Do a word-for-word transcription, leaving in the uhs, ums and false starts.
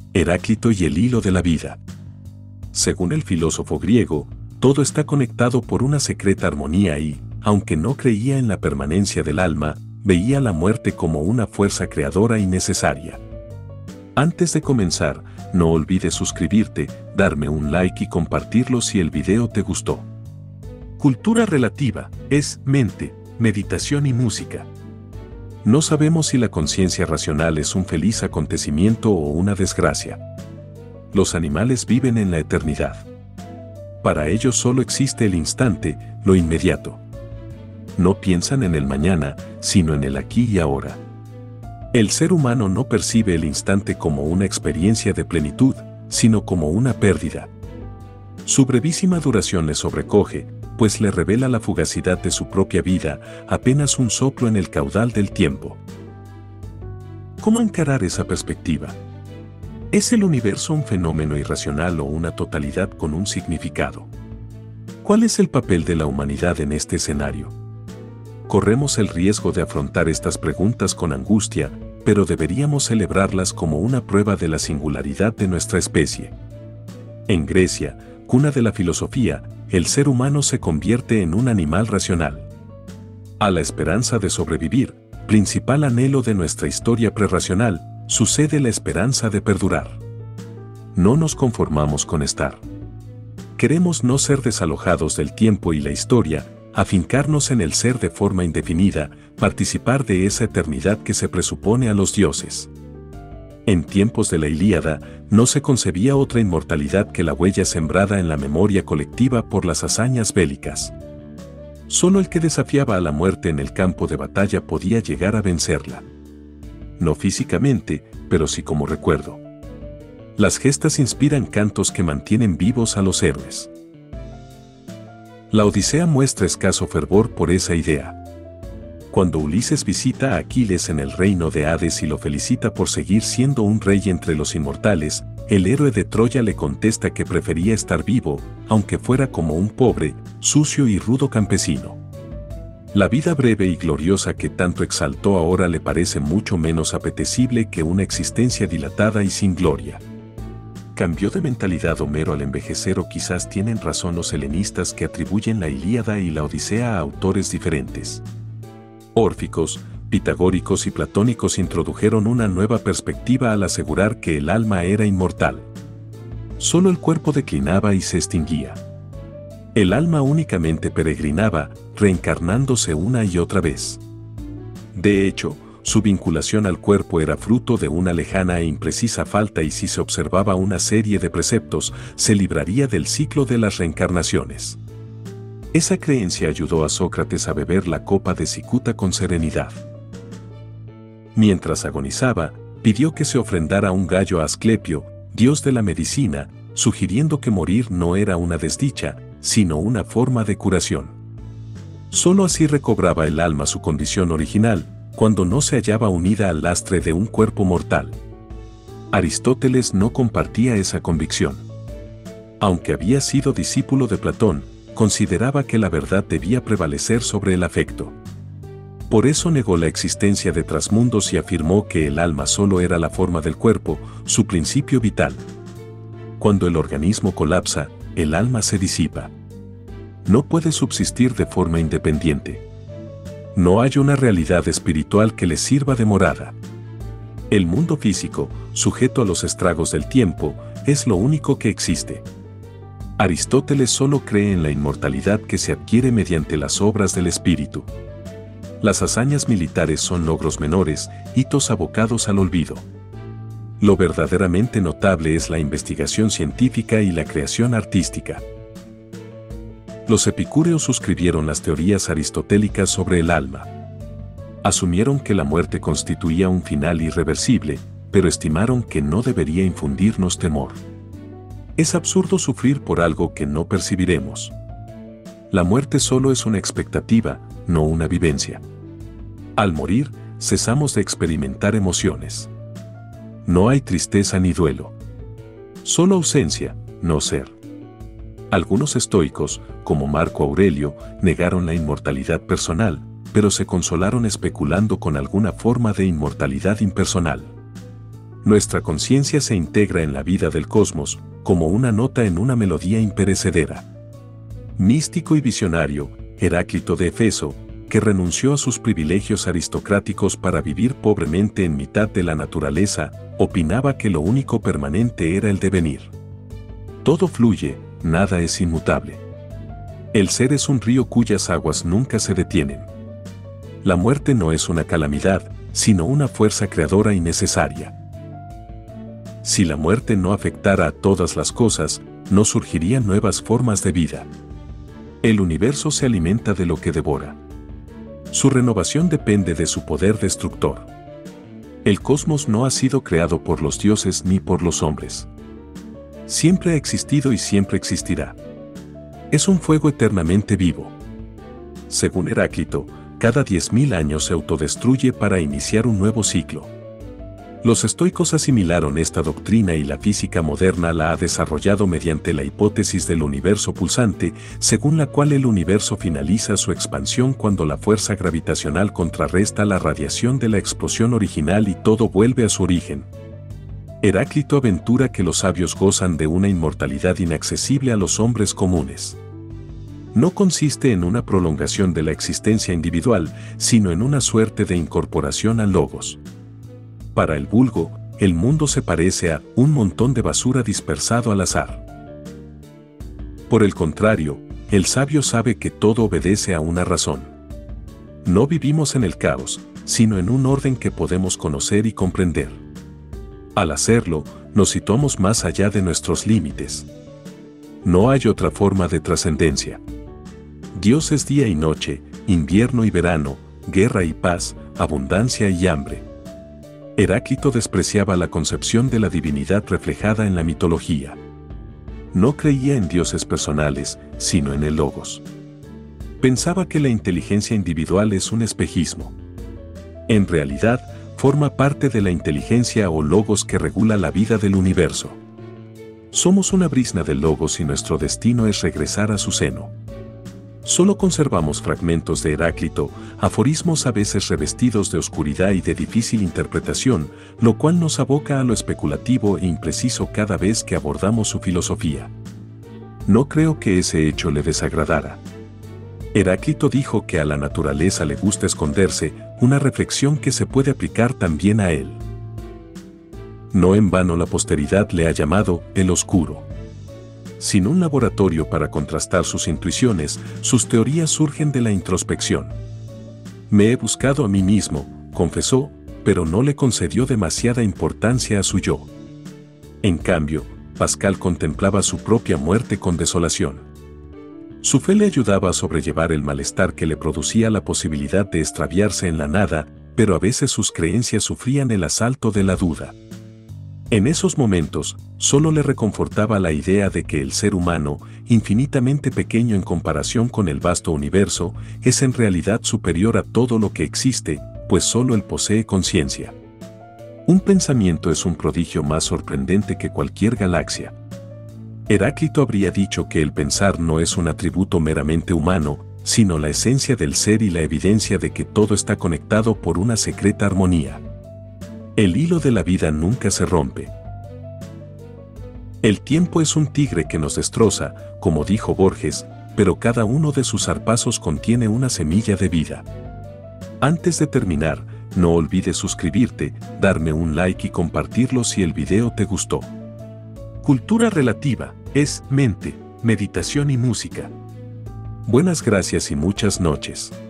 Heráclito y el hilo de la vida. Según el filósofo griego, todo está conectado por una secreta armonía y, aunque no creía en la permanencia del alma, veía la muerte como una fuerza creadora y necesaria. Antes de comenzar, no olvides suscribirte, darme un like y compartirlo si el video te gustó. Cultura relativa es mente, meditación y música. No sabemos si la conciencia racional es un feliz acontecimiento o una desgracia. Los animales viven en la eternidad. Para ellos solo existe el instante, lo inmediato. No piensan en el mañana, sino en el aquí y ahora. El ser humano no percibe el instante como una experiencia de plenitud, sino como una pérdida. Su brevísima duración le sobrecoge, pues le revela la fugacidad de su propia vida, apenas un soplo en el caudal del tiempo. ¿Cómo encarar esa perspectiva? ¿Es el universo un fenómeno irracional o una totalidad con un significado? ¿Cuál es el papel de la humanidad en este escenario? Corremos el riesgo de afrontar estas preguntas con angustia, pero deberíamos celebrarlas como una prueba de la singularidad de nuestra especie. En Grecia, cuna de la filosofía, el ser humano se convierte en un animal racional. A la esperanza de sobrevivir, principal anhelo de nuestra historia prerracional, sucede la esperanza de perdurar. No nos conformamos con estar. Queremos no ser desalojados del tiempo y la historia, afincarnos en el ser de forma indefinida, participar de esa eternidad que se presupone a los dioses. En tiempos de la Ilíada, no se concebía otra inmortalidad que la huella sembrada en la memoria colectiva por las hazañas bélicas. Solo el que desafiaba a la muerte en el campo de batalla podía llegar a vencerla. No físicamente, pero sí como recuerdo. Las gestas inspiran cantos que mantienen vivos a los héroes. La Odisea muestra escaso fervor por esa idea. Cuando Ulises visita a Aquiles en el reino de Hades y lo felicita por seguir siendo un rey entre los inmortales, el héroe de Troya le contesta que prefería estar vivo, aunque fuera como un pobre, sucio y rudo campesino. La vida breve y gloriosa que tanto exaltó ahora le parece mucho menos apetecible que una existencia dilatada y sin gloria. ¿Cambió de mentalidad Homero al envejecer o quizás tienen razón los helenistas que atribuyen la Ilíada y la Odisea a autores diferentes? Órficos, pitagóricos y platónicos introdujeron una nueva perspectiva al asegurar que el alma era inmortal. Solo el cuerpo declinaba y se extinguía. El alma únicamente peregrinaba, reencarnándose una y otra vez. De hecho, su vinculación al cuerpo era fruto de una lejana e imprecisa falta y si se observaba una serie de preceptos, se libraría del ciclo de las reencarnaciones. Esa creencia ayudó a Sócrates a beber la copa de cicuta con serenidad. Mientras agonizaba, pidió que se ofrendara un gallo a Asclepio, dios de la medicina, sugiriendo que morir no era una desdicha, sino una forma de curación. Solo así recobraba el alma su condición original, cuando no se hallaba unida al lastre de un cuerpo mortal. Aristóteles no compartía esa convicción. Aunque había sido discípulo de Platón, consideraba que la verdad debía prevalecer sobre el afecto. Por eso negó la existencia de trasmundos y afirmó que el alma solo era la forma del cuerpo, su principio vital. Cuando el organismo colapsa, el alma se disipa. No puede subsistir de forma independiente. No hay una realidad espiritual que le sirva de morada. El mundo físico, sujeto a los estragos del tiempo, es lo único que existe. Aristóteles solo cree en la inmortalidad que se adquiere mediante las obras del espíritu. Las hazañas militares son logros menores, hitos abocados al olvido. Lo verdaderamente notable es la investigación científica y la creación artística. Los epicúreos suscribieron las teorías aristotélicas sobre el alma. Asumieron que la muerte constituía un final irreversible, pero estimaron que no debería infundirnos temor. Es absurdo sufrir por algo que no percibiremos. La muerte solo es una expectativa, no una vivencia. Al morir, cesamos de experimentar emociones. No hay tristeza ni duelo. Solo ausencia, no ser. Algunos estoicos, como Marco Aurelio, negaron la inmortalidad personal, pero se consolaron especulando con alguna forma de inmortalidad impersonal. Nuestra conciencia se integra en la vida del cosmos, como una nota en una melodía imperecedera. Místico y visionario, Heráclito de Éfeso, que renunció a sus privilegios aristocráticos para vivir pobremente en mitad de la naturaleza, opinaba que lo único permanente era el devenir. Todo fluye, nada es inmutable. El ser es un río cuyas aguas nunca se detienen. La muerte no es una calamidad, sino una fuerza creadora y necesaria. Si la muerte no afectara a todas las cosas, no surgirían nuevas formas de vida. El universo se alimenta de lo que devora. Su renovación depende de su poder destructor. El cosmos no ha sido creado por los dioses ni por los hombres. Siempre ha existido y siempre existirá. Es un fuego eternamente vivo. Según Heráclito, cada diez mil años se autodestruye para iniciar un nuevo ciclo. Los estoicos asimilaron esta doctrina y la física moderna la ha desarrollado mediante la hipótesis del universo pulsante, según la cual el universo finaliza su expansión cuando la fuerza gravitacional contrarresta la radiación de la explosión original y todo vuelve a su origen. Heráclito aventura que los sabios gozan de una inmortalidad inaccesible a los hombres comunes. No consiste en una prolongación de la existencia individual, sino en una suerte de incorporación al logos. Para el vulgo, el mundo se parece a un montón de basura dispersado al azar. Por el contrario, el sabio sabe que todo obedece a una razón. No vivimos en el caos, sino en un orden que podemos conocer y comprender. Al hacerlo, nos situamos más allá de nuestros límites. No hay otra forma de trascendencia. Dios es día y noche, invierno y verano, guerra y paz, abundancia y hambre. Heráclito despreciaba la concepción de la divinidad reflejada en la mitología. No creía en dioses personales, sino en el logos. Pensaba que la inteligencia individual es un espejismo. En realidad, forma parte de la inteligencia o logos que regula la vida del universo. Somos una brizna del logos y nuestro destino es regresar a su seno. Solo conservamos fragmentos de Heráclito, aforismos a veces revestidos de oscuridad y de difícil interpretación, lo cual nos aboca a lo especulativo e impreciso cada vez que abordamos su filosofía. No creo que ese hecho le desagradara. Heráclito dijo que a la naturaleza le gusta esconderse, una reflexión que se puede aplicar también a él. No en vano la posteridad le ha llamado el oscuro. Sin un laboratorio para contrastar sus intuiciones, sus teorías surgen de la introspección. Me he buscado a mí mismo, confesó, pero no le concedió demasiada importancia a su yo. En cambio, Pascal contemplaba su propia muerte con desolación. Su fe le ayudaba a sobrellevar el malestar que le producía la posibilidad de extraviarse en la nada, pero a veces sus creencias sufrían el asalto de la duda. En esos momentos, solo le reconfortaba la idea de que el ser humano, infinitamente pequeño en comparación con el vasto universo, es en realidad superior a todo lo que existe, pues solo él posee conciencia. Un pensamiento es un prodigio más sorprendente que cualquier galaxia. Heráclito habría dicho que el pensar no es un atributo meramente humano, sino la esencia del ser y la evidencia de que todo está conectado por una secreta armonía. El hilo de la vida nunca se rompe. El tiempo es un tigre que nos destroza, como dijo Borges, pero cada uno de sus zarpazos contiene una semilla de vida. Antes de terminar, no olvides suscribirte, darme un like y compartirlo si el video te gustó. Cultura relativa es mente, meditación y música. Buenas gracias y muchas noches.